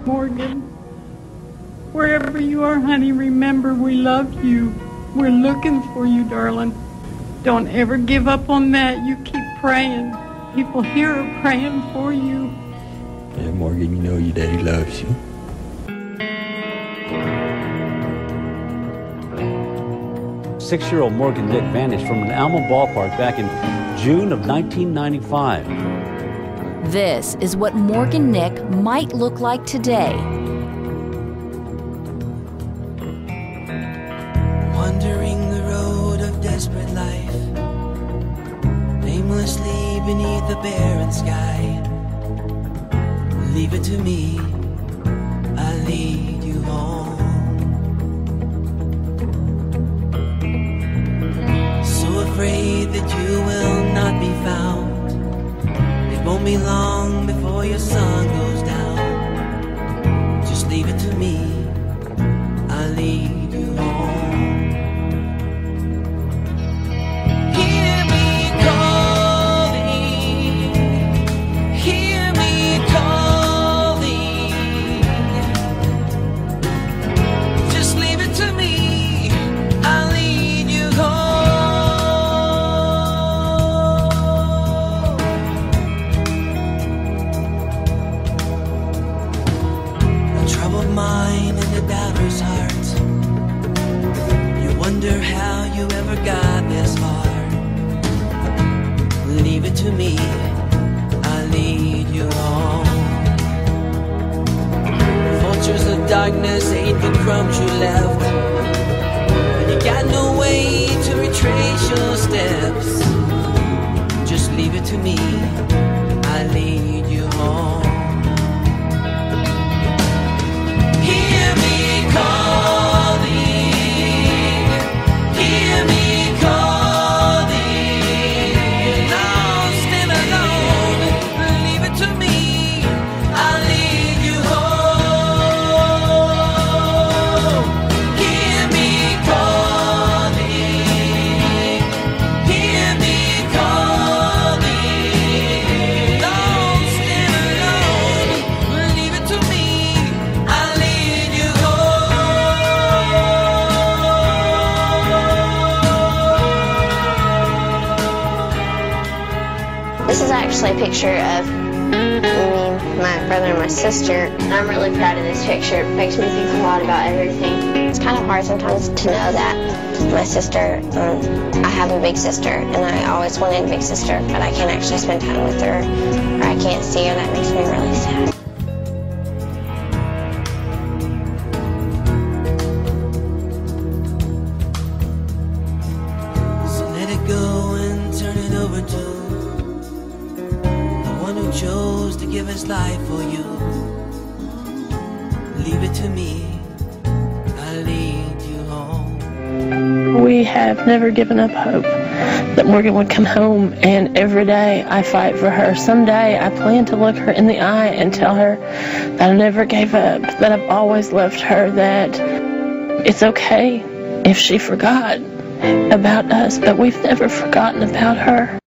Morgan, wherever you are, honey, remember we love you. We're looking for you, darling. Don't ever give up on that. You keep praying. People here are praying for you. Yeah, Morgan, you know your daddy loves you. Six-year-old Morgan Nick vanished from an Alma ballpark back in June of 1995. This is what Morgan Nick might look like today. Wandering the road of desperate life, aimlessly beneath the barren sky. Leave it to me, I'll lead you home. So afraid that you will not be found, it won't be long before your sun goes down. Just leave it to me, I'll lead you home. Mind in the doubter's heart. You wonder how you ever got this far. Leave it to me, I'll lead you home. Vultures of darkness ate the crumbs you left, and you got no way to retrace your steps. Just leave it to me, I'll lead you home. This is actually a picture of me, my brother, and my sister. And I'm really proud of this picture. It makes me think a lot about everything. It's kind of hard sometimes to know that my sister, I have a big sister, and I always wanted a big sister, but I can't actually spend time with her, or I can't see her. That makes me really sad. So let it go and turn it over to who chose to give his life for you. Leave it to me, I'll lead you home. We have never given up hope that Morgan would come home, and every day I fight for her. Someday I plan to look her in the eye and tell her that I never gave up, that I've always loved her, that it's okay if she forgot about us, but we've never forgotten about her.